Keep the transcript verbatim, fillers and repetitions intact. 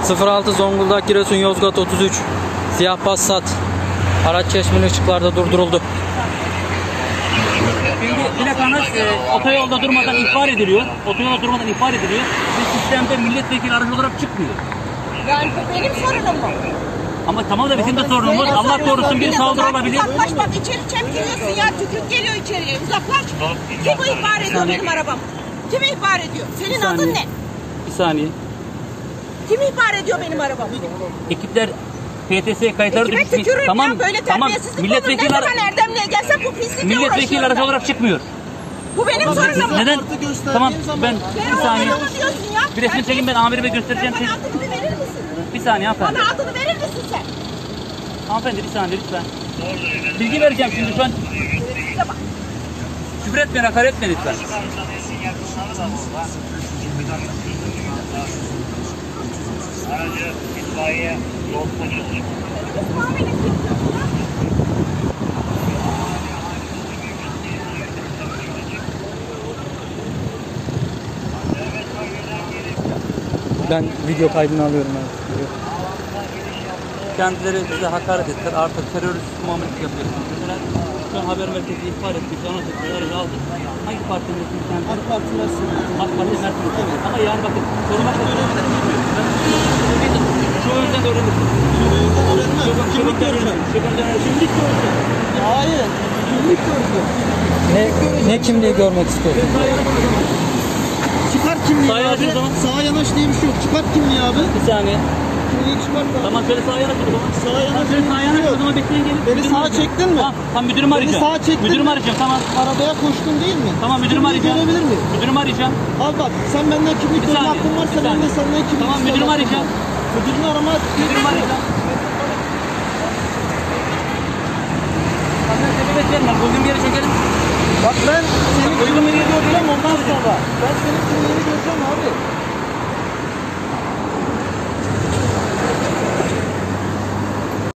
sıfır altı Zonguldak Giresun Yozgat otuz üç siyah Passat. Araç çeşmeli ışıklarda durduruldu. Şimdi plakanız e, otoyolda durmadan ihbar ediliyor. Otoyolda durmadan ihbar ediliyor. Ve sistemde milletvekili aracı olarak çıkmıyor. Yani bu benim sorunum mu? Ama tamam da bizim de sorunumuz. Allah korusun bir saldırı olabilir. Uzaklaş bak, içeri çemkiriyorsun ya, tükürük geliyor içeriye, uzaklaş. Kim bu ihbar ediyor benim arabam? Kim ihbar ediyor? Senin adın ne? Bir saniye. Kim ihbar ediyor benim arabamı? Ekipler P T S kayıtları Ekime düşmüş. tükürürüm Tamam, ya, böyle tamam. terbiyesizlik olur. Ne Milletvekili, zaman Erdemli'ye gelsem bu pislikle milletvekili uğraşıyorum aracı ben. olarak çıkmıyor. Bu benim sorunum mu? Neden? Tamam ben Sen bir saniye. onu diyorsun ya. Bir resmi çekin, ben amirime göstereceğim. Sen bana adını bir verir misin? Bir saniye hanımefendi. Bana adını verir misin sen? Hanımefendi bir saniye lütfen. Bilgi vereceğim şimdi şu an. Size bak. Küfür etmeyin, hakaret etmeyin lütfen. Aracı itfaiye yol polis. Ben video kaydını alıyorum abi. Kendileri bize hakaret ettiler. Artık terörist muamelesi yapıyorsunuz. Mesela şu an haber merkezi ihbar ettik. Ana tuttu, aracı aldık. Hangi partinin resmi kendisi? AK Parti Mersin. AK Parti Mersin. Evet. Ama yani bakın korumak öğrenmeden bilmiyorum. Şu önden öğrenirsin. Kimlik göreceğim. Kimlik göreceğim. Hayır. Kimlik göreceğim. Ne, ne kimliği görmek istiyorsun? Çıkart kimliği Sağa yanaş abi. o zaman. Sağa yanaş diye bir şey yok. Çıkart kimliği abi. Bir saniye. Kimliği çıkart abi. Tamam şöyle sağa yanaş o zaman. Sağa yanaş. Şöyle sağa yanaş o zaman, bekleyin gelin. Beni Müdürümü sağa arayacağım. çektin mi? Tamam, tamam müdürümü Beni arayacağım. sağa çektin Müdürümü mi? arayacağım, tamam. Arabaya koştun değil mi? Tamam müdürümü Kimliği arayacağım. görebilir miyim? Müdürümü arayacağım. Al bak, sen benden kimlik Bir görme saniye, hakkın varsa bir ben de saniye. senden kimlik Tamam, isteme müdürümü hakkım arayacağım. var. Müdürünü arama. Müdürümü arayacağım. Sen sebebiyet verme. Bugün bir yere çekelim. Bak ben senin Uygun bir yere göreceğim ondan sonra. Ben senin kimliğini göreceğim abi.